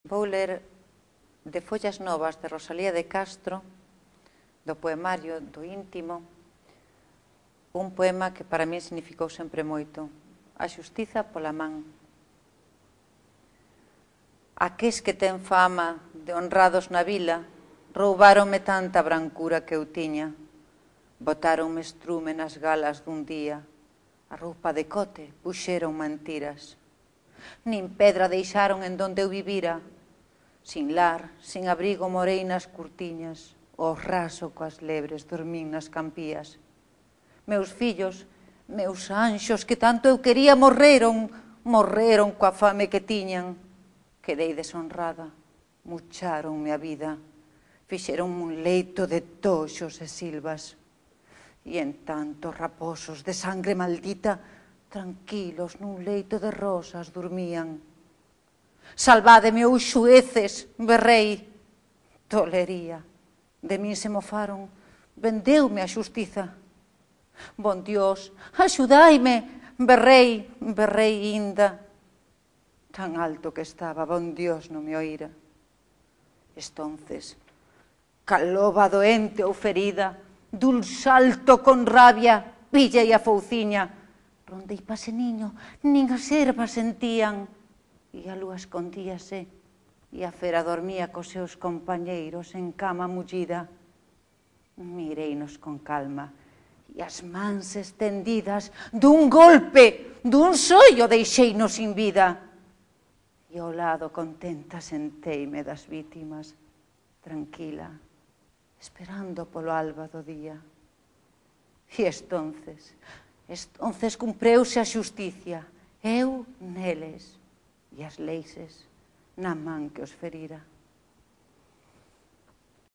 Vou ler de Follas Novas de Rosalía de Castro, do poemario do Íntimo, un poema que para mí significou sempre moito: A xustiza pola man. Aqués que ten fama de honrados na vila roubáronme tanta brancura que eu tiña, botáronme estrume nas galas dun día, a roupa de cote puxeron mentiras, nin pedra deixaron en donde eu vivira, sin lar, sin abrigo morei nas curtiñas, o raso coas lebres dormín nas campías. Meus fillos, meus anxos que tanto eu quería morreron coa fame que tiñan. Quedei deshonrada, mucharonme a vida, fixeronme un leito de toxos e silvas. E en tantos raposos de sangre maldita, tranquilos nun leito de rosas dormían. Salvádeme, os xueces, berrei. Tolería, de min se mofaron, vendeume a xustiza. Bon Dios, axudaime, berrei inda. Tan alto que estaba, bon Dios non me oíra. Estonces, caloba doente ou ferida, dun salto con rabia, pillei a fouciña. Rondei pase niño, nin as ervas sentían. E a lúa escondíase, e a fera dormía cos seus compañeiros en cama mullida. Mireinos con calma, e as mans estendidas, dun golpe, dun sollo deixeinos sin vida. E ao lado contenta senteime das vítimas, tranquila, esperando polo alba do día. E estonces cumpreuse a xusticia, eu neles, e as leixes na man que os ferira.